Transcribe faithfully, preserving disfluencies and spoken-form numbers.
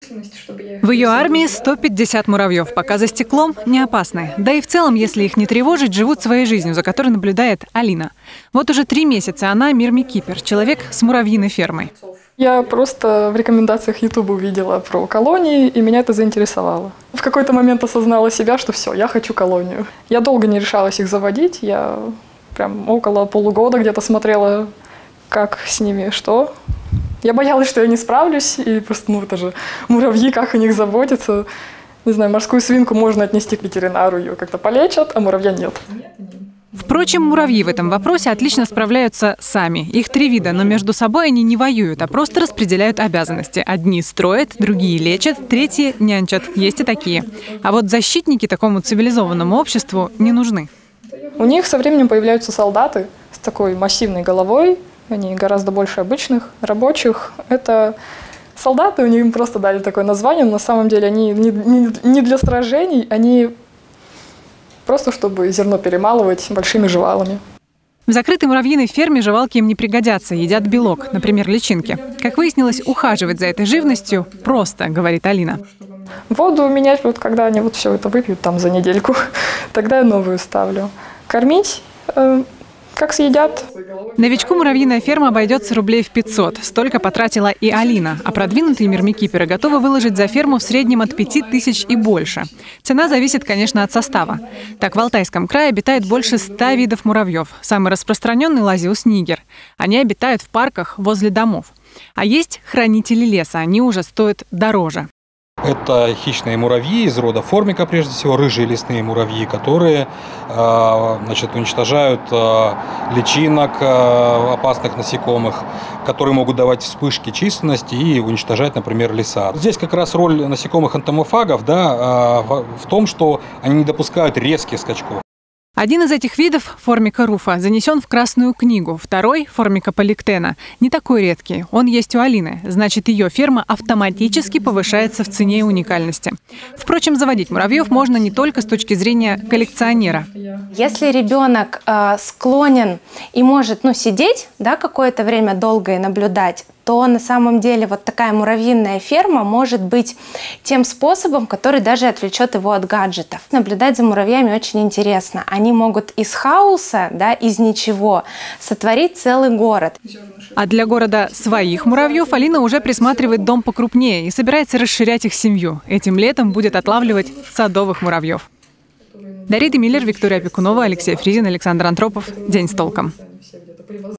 В ее армии сто пятьдесят муравьев. Пока за стеклом, не опасны. Да и в целом, если их не тревожить, живут своей жизнью, за которой наблюдает Алина. Вот уже три месяца она мирмикипер, человек с муравьиной фермой. Я просто в рекомендациях Ютуба увидела про колонии, и меня это заинтересовало. В какой-то момент осознала себя, что все, я хочу колонию. Я долго не решалась их заводить, я прям около полугода где-то смотрела, как с ними что. Я боялась, что я не справлюсь, и просто, ну это же муравьи, как о них заботиться. Не знаю, морскую свинку можно отнести к ветеринару, ее как-то полечат, а муравья нет. Впрочем, муравьи в этом вопросе отлично справляются сами. Их три вида, но между собой они не воюют, а просто распределяют обязанности. Одни строят, другие лечат, третьи нянчат. Есть и такие. А вот защитники такому цивилизованному обществу не нужны. У них со временем появляются солдаты с такой массивной головой. Они гораздо больше обычных рабочих. Это солдаты, у них им просто дали такое название. Но на самом деле они не, не, не для сражений, они просто чтобы зерно перемалывать большими жевалами. В закрытой муравьиной ферме жевалки им не пригодятся, едят белок, например, личинки. Как выяснилось, ухаживать за этой живностью просто, говорит Алина. Воду менять, вот когда они вот все это выпьют там за недельку, тогда я новую ставлю. Кормить, э, как съедят. Новичку муравьиная ферма обойдется рублей в пятьсот. Столько потратила и Алина. А продвинутые мирмикиперы готовы выложить за ферму в среднем от пяти тысяч и больше. Цена зависит, конечно, от состава. Так, в Алтайском крае обитает больше ста видов муравьев. Самый распространенный — лазиус нигер. Они обитают в парках возле домов. А есть хранители леса. Они уже стоят дороже. Это хищные муравьи из рода формика, прежде всего, рыжие лесные муравьи, которые значит, уничтожают личинок опасных насекомых, которые могут давать вспышки численности и уничтожать, например, леса. Здесь как раз роль насекомых-энтомофагов, да, в том, что они не допускают резких скачков. Один из этих видов, формика руфа, занесен в Красную книгу. Второй, формика поликтена, не такой редкий. Он есть у Алины. Значит, ее ферма автоматически повышается в цене и уникальности. Впрочем, заводить муравьев можно не только с точки зрения коллекционера. Если ребенок э, склонен и может ну, сидеть да, какое-то время долго и наблюдать, то на самом деле вот такая муравьиная ферма может быть тем способом, который даже отвлечет его от гаджетов. Наблюдать за муравьями очень интересно. Они могут из хаоса, да, из ничего сотворить целый город. А для города своих муравьев Алина уже присматривает дом покрупнее и собирается расширять их семью. Этим летом будет отлавливать садовых муравьев. Дарья Демиллер, Виктория Опекунова, Алексей Фризин, Александр Антропов. День с толком.